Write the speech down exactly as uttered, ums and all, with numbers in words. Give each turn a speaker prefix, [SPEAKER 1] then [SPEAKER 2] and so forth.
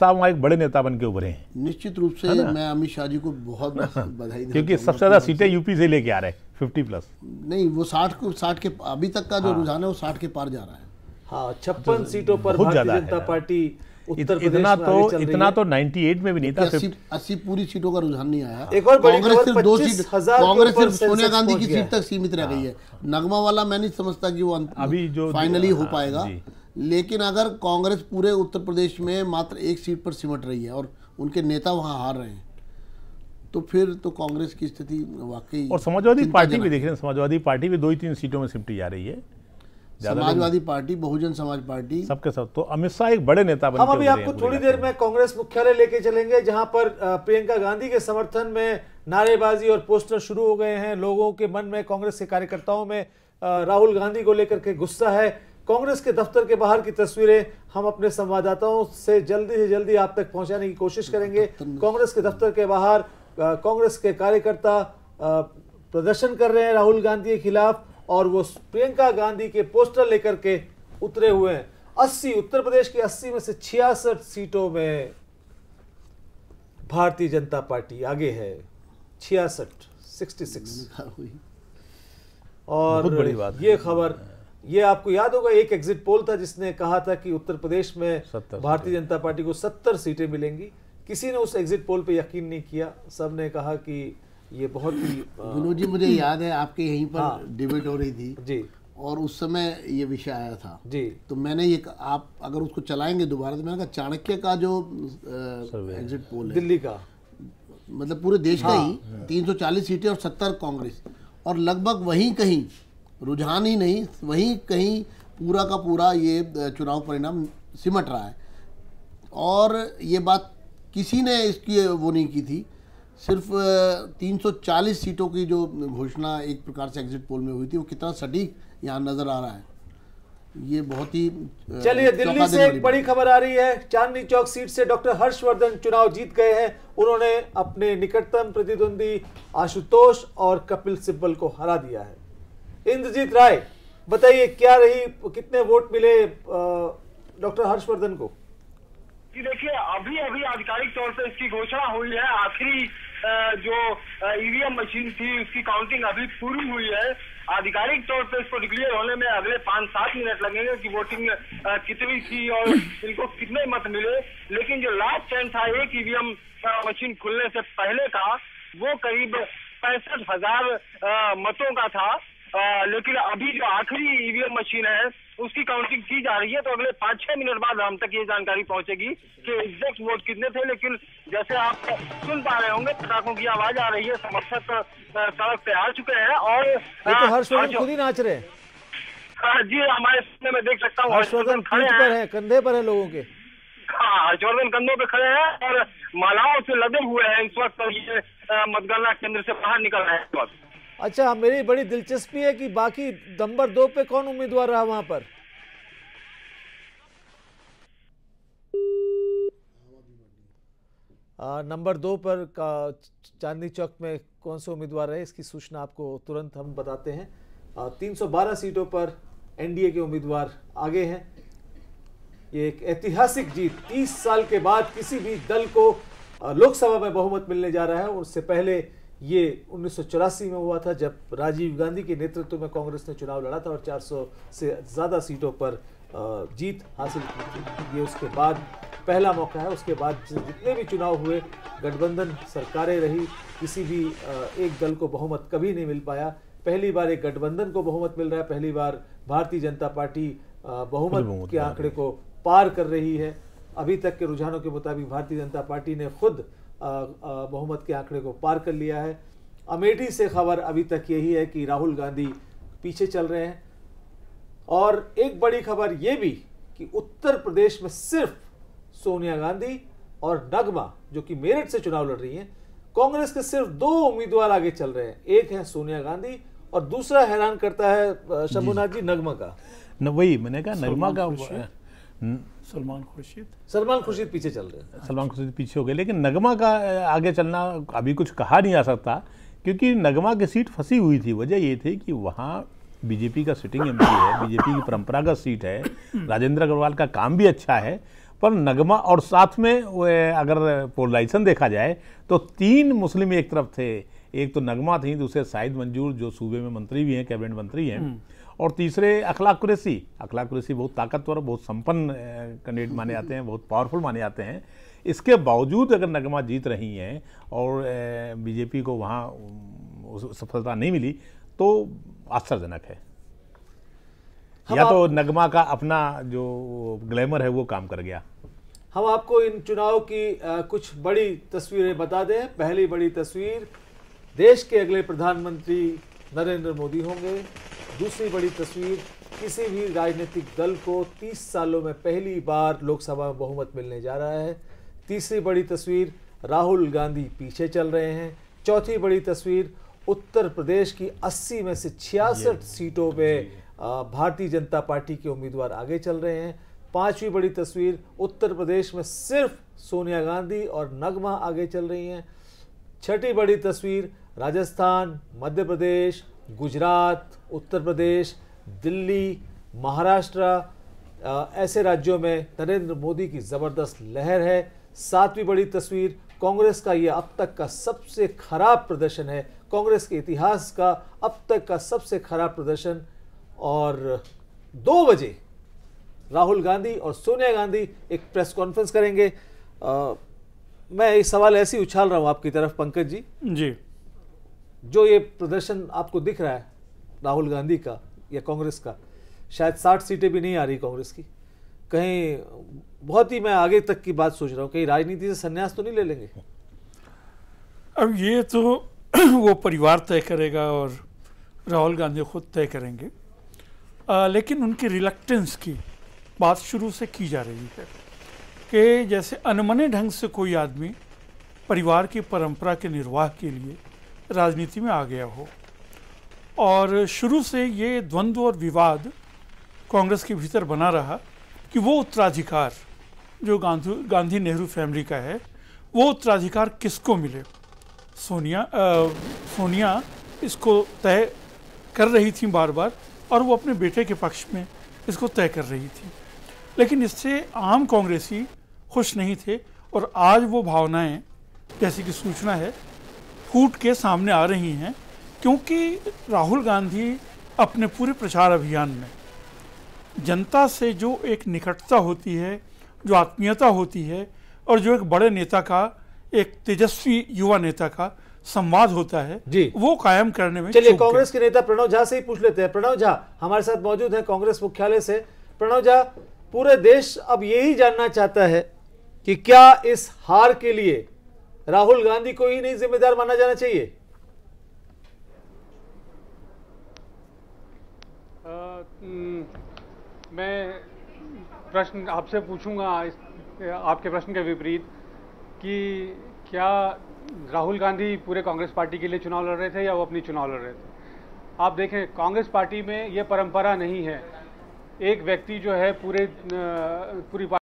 [SPEAKER 1] शाह वहाँ एक बड़े नेता बन के उभरे हैं।
[SPEAKER 2] निश्चित रूप से मैं अमित शाह जी को बहुत बधाई देता
[SPEAKER 1] क्योंकि सबसे ज्यादा सीटें यूपी से लेके आ रहे हैं, फिफ्टी प्लस।
[SPEAKER 2] नहीं, वो साठ को साठ के अभी तक का जो रुझान है वो साठ के पार जा रहा है।
[SPEAKER 3] हाँ, छप्पन सीटों पर भारतीय जनता पार्टी उत्तर प्रदेश
[SPEAKER 1] इतना तो इतना तो अट्ठानवे में भी नहीं था।
[SPEAKER 2] अस्सी पूरी सीटों का रुझान नहीं आया।
[SPEAKER 3] एक और बड़ी
[SPEAKER 2] कांग्रेस सिर्फ दो सीट, कांग्रेस सिर्फ
[SPEAKER 3] सिर्फ
[SPEAKER 2] सोनिया गांधी की सीट तक सीमित रह गई है। नगमा वाला मैं नहीं समझता कि वो
[SPEAKER 1] अभी जो
[SPEAKER 2] फाइनली हो पाएगा, लेकिन अगर कांग्रेस पूरे उत्तर प्रदेश में मात्र एक सीट पर सिमट रही है और उनके नेता वहां हार रहे हैं, तो फिर तो कांग्रेस की स्थिति वाकई।
[SPEAKER 1] और समाजवादी पार्टी भी देख रहे हैं, समाजवादी पार्टी भी दो ही तीन सीटों में सिमटी जा रही है।
[SPEAKER 2] समाजवादी पार्टी, बहुजन समाज पार्टी,
[SPEAKER 1] सबके सब। तो अमित शाह एक बड़े नेता बन।
[SPEAKER 3] हम अभी आपको थोड़ी देर में कांग्रेस मुख्यालय लेके चलेंगे, जहां पर प्रियंका गांधी के समर्थन में नारेबाजी और पोस्टर शुरू हो गए हैं। लोगों के मन में, कांग्रेस के कार्यकर्ताओं में राहुल गांधी को लेकर के गुस्सा है। कांग्रेस के दफ्तर के बाहर की तस्वीरें हम अपने संवाददाताओं से जल्दी से जल्दी आप तक पहुंचाने की कोशिश करेंगे। कांग्रेस के दफ्तर के बाहर कांग्रेस के कार्यकर्ता प्रदर्शन कर रहे हैं राहुल गांधी के खिलाफ, और वो प्रियंका गांधी के पोस्टर लेकर के उतरे हुए हैं। अस्सी उत्तर प्रदेश की अस्सी में से छियासठ सीटों में भारतीय जनता पार्टी आगे है, छियासठ सिक्सटी सिक्स। और बड़ी बात ये खबर, ये आपको याद होगा, एक एग्जिट पोल था जिसने कहा था कि उत्तर प्रदेश में भारतीय जनता पार्टी को सत्तर सीटें मिलेंगी। किसी ने उस एग्जिट पोल पे यकीन नहीं किया, सबने कहा कि ये बहुत ही।
[SPEAKER 2] विनोद जी, मुझे याद है आपके यहीं पर हाँ, डिबेट हो रही थी
[SPEAKER 3] जी,
[SPEAKER 2] और उस समय ये विषय आया था
[SPEAKER 3] जी।
[SPEAKER 2] तो मैंने ये, आप अगर उसको चलाएंगे दोबारा, तो मैंने कहा चाणक्य का जो एग्जिट पोल है
[SPEAKER 3] दिल्ली का,
[SPEAKER 2] मतलब पूरे देश हाँ, का ही तीन सौ चालीस सीटें और सत्तर कांग्रेस, और लगभग वहीं कहीं रुझान ही नहीं, वहीं कहीं पूरा का पूरा ये चुनाव परिणाम सिमट रहा है। और ये बात किसी ने इसकी वो नहीं की थी, सिर्फ तीन सौ चालीस सीटों की जो घोषणा एक प्रकार से एग्जिट पोल में हुई थी, वो कितना सटीक यहाँ नजर आ रहा है, ये बहुत ही।
[SPEAKER 3] चलिए, दिल्ली से एक बड़ी खबर आ रही है। चांदनी चौक सीट से डॉक्टर हर्षवर्धन चुनाव जीत गए हैं। उन्होंने अपने निकटतम प्रतिद्वंदी आशुतोष और कपिल सिब्बल को हरा दिया है। इंद्रजीत राय, बताइए क्या रही, कितने वोट मिले डॉक्टर हर्षवर्धन को?
[SPEAKER 4] जी देखिए, अभी अभी आधिकारिक तौर पे इसकी घोषणा हुई है। आखिरी जो ईवीएम मशीन थी उसकी काउंटिंग अभी पूरी हुई है। आधिकारिक तौर पे इसको डिक्लेयर होने में अगले पाँच सात मिनट लगेंगे कि वोटिंग कितनी थी और इनको कितने मत मिले। लेकिन जो लास्ट टाइम था एक ईवीएम मशीन खुलने से पहले का, वो करीब पैंसठ हजार मतों का था। आ, लेकिन अभी जो आखिरी ईवीएम मशीन है उसकी काउंटिंग की जा रही है, तो अगले पाँच छह मिनट बाद हम तक ये जानकारी पहुंचेगी कि एग्जैक्ट वोट कितने थे। लेकिन जैसे आप सुन पा रहे होंगे, पटाखों की आवाज आ रही है, समर्थक सड़क पे आ चुके हैं। और
[SPEAKER 3] ये तो हर्षवर्धन खुद ही नाच रहे हैं।
[SPEAKER 4] जी, हमारे सामने मैं देख सकता हूँ
[SPEAKER 3] हर्षवर्धन खड़े हैं, कंधे पर है लोगों के।
[SPEAKER 4] हाँ, हर्षवर्धन कंधों पे खड़े हैं और मालाओं से लदे हुए हैं इस वक्त। ये मतगणना केंद्र से बाहर निकल रहे हैं इस वक्त।
[SPEAKER 3] अच्छा, मेरी बड़ी दिलचस्पी है कि बाकी नंबर दो पे कौन उम्मीदवार रहा वहां पर? आ, नंबर दो पर का चांदनी चौक में कौन से उम्मीदवार रहे, इसकी सूचना आपको तुरंत हम बताते हैं। आ, तीन सौ बारह सीटों पर एनडीए के उम्मीदवार आगे हैं। ये एक ऐतिहासिक जीत, तीस साल के बाद किसी भी दल को लोकसभा में बहुमत मिलने जा रहा है। उससे पहले ये उन्नीस सौ चौरासी में हुआ था, जब राजीव गांधी के नेतृत्व में कांग्रेस ने चुनाव लड़ा था और चार सौ से ज़्यादा सीटों पर जीत हासिल की थी। ये उसके बाद पहला मौका है। उसके बाद जितने भी चुनाव हुए, गठबंधन सरकारें रही, किसी भी एक दल को बहुमत कभी नहीं मिल पाया। पहली बार एक गठबंधन को बहुमत मिल रहा है, पहली बार भारतीय जनता पार्टी बहुमत के आंकड़े को पार कर रही है। अभी तक के रुझानों के मुताबिक भारतीय जनता पार्टी ने खुद बहुमत के आंकड़े को पार कर लिया है। अमेठी से खबर अभी तक यही है कि राहुल गांधी पीछे चल रहे हैं। और एक बड़ी खबर यह भी कि उत्तर प्रदेश में सिर्फ सोनिया गांधी और नगमा, जो कि मेरठ से चुनाव लड़ रही हैं, कांग्रेस के सिर्फ दो उम्मीदवार आगे चल रहे हैं। एक है सोनिया गांधी और दूसरा हैरान करता है शंभुनाथ जी, नगमा का।
[SPEAKER 1] न वही मैंने कहा, नगमा का
[SPEAKER 5] सलमान खुर्शीद
[SPEAKER 3] सलमान खुर्शीद पीछे चल रहे हैं।
[SPEAKER 1] सलमान खुर्शीद पीछे हो गए, लेकिन नगमा का आगे चलना अभी कुछ कहा नहीं जा सकता, क्योंकि नगमा की सीट फंसी हुई थी। वजह ये थी कि वहाँ बीजेपी का सिटिंग एमपी है, बीजेपी की परंपरागत सीट है, राजेंद्र अग्रवाल का काम भी अच्छा है, पर नगमा और साथ में वो अगर पोलराइजेशन देखा जाए तो तीन मुस्लिम एक तरफ थे, एक तो नगमा थी, दूसरे शाहिद मंजूर जो सूबे में मंत्री भी हैं, कैबिनेट मंत्री हैं, और तीसरे अखलाक कुरैशी। अखलाक कुरैशी बहुत ताकतवर, बहुत संपन्न कैंडिडेट माने जाते हैं, बहुत पावरफुल माने जाते हैं। इसके बावजूद अगर नगमा जीत रही हैं और बीजेपी को वहाँ सफलता नहीं मिली तो आश्चर्यजनक है। या तो नगमा का अपना जो ग्लैमर है वो काम कर गया।
[SPEAKER 3] हम आपको इन चुनाव की आ, कुछ बड़ी तस्वीरें बता दें। पहली बड़ी तस्वीर, देश के अगले प्रधानमंत्री नरेंद्र मोदी होंगे। दूसरी बड़ी तस्वीर, किसी भी राजनीतिक दल को तीस सालों में पहली बार लोकसभा में बहुमत मिलने जा रहा है। तीसरी बड़ी तस्वीर, राहुल गांधी पीछे चल रहे हैं। चौथी बड़ी तस्वीर, उत्तर प्रदेश की अस्सी में से छियासठ सीटों पे भारतीय जनता पार्टी के उम्मीदवार आगे चल रहे हैं। पांचवी बड़ी तस्वीर, उत्तर प्रदेश में सिर्फ सोनिया गांधी और नगमा आगे चल रही हैं। छठी बड़ी तस्वीर, राजस्थान, मध्य प्रदेश, गुजरात, उत्तर प्रदेश, दिल्ली, महाराष्ट्र, ऐसे राज्यों में नरेंद्र मोदी की ज़बरदस्त लहर है। सातवीं बड़ी तस्वीर, कांग्रेस का ये अब तक का सबसे खराब प्रदर्शन है, कांग्रेस के इतिहास का अब तक का सबसे खराब प्रदर्शन। और दो बजे राहुल गांधी और सोनिया गांधी एक प्रेस कॉन्फ्रेंस करेंगे। आ, मैं एक सवाल ऐसे ही उछाल रहा हूं आपकी तरफ पंकज जी
[SPEAKER 5] जी
[SPEAKER 3] जो ये प्रदर्शन आपको दिख रहा है राहुल गांधी का या कांग्रेस का, शायद साठ सीटें भी नहीं आ रही कांग्रेस की, कहीं बहुत ही मैं आगे तक की बात सोच रहा हूं, कहीं राजनीति से संन्यास तो नहीं ले लेंगे?
[SPEAKER 5] अब ये तो वो परिवार तय करेगा और राहुल गांधी खुद तय करेंगे। आ, लेकिन उनकी रिलक्टेंस की बात शुरू से की जा रही है कि जैसे अनमने ढंग से कोई आदमी परिवार की परंपरा के निर्वाह के लिए राजनीति में आ गया हो। और शुरू से ये द्वंद्व और विवाद कांग्रेस के भीतर बना रहा कि वो उत्तराधिकार जो गांधी गांधी नेहरू फैमिली का है वो उत्तराधिकार किसको मिले। सोनिया आ, सोनिया इसको तय कर रही थी बार बार और वो अपने बेटे के पक्ष में इसको तय कर रही थी, लेकिन इससे आम कांग्रेसी खुश नहीं थे। और आज वो भावनाएं जैसी कि सूचना है फूट के सामने आ रही हैं, क्योंकि राहुल गांधी अपने पूरे प्रचार अभियान में जनता से जो एक निकटता होती है, जो आत्मीयता होती है और जो एक बड़े नेता का, एक तेजस्वी युवा नेता का संवाद होता है जी, वो कायम करने में।
[SPEAKER 3] चलिए कांग्रेस के नेता प्रणव झा से ही पूछ लेते हैं। प्रणव झा हमारे साथ मौजूद हैं कांग्रेस मुख्यालय से। प्रणव झा, पूरे देश अब यही जानना चाहता है कि क्या इस हार के लिए राहुल गांधी को ही नहीं जिम्मेदार माना जाना चाहिए?
[SPEAKER 6] आ, मैं प्रश्न आपसे पूछूंगा आपके प्रश्न के विपरीत कि क्या राहुल गांधी पूरे कांग्रेस पार्टी के लिए चुनाव लड़ रहे थे या वो अपनी चुनाव लड़ रहे थे? आप देखें कांग्रेस पार्टी में ये परंपरा नहीं है, एक व्यक्ति जो है पूरे पूरी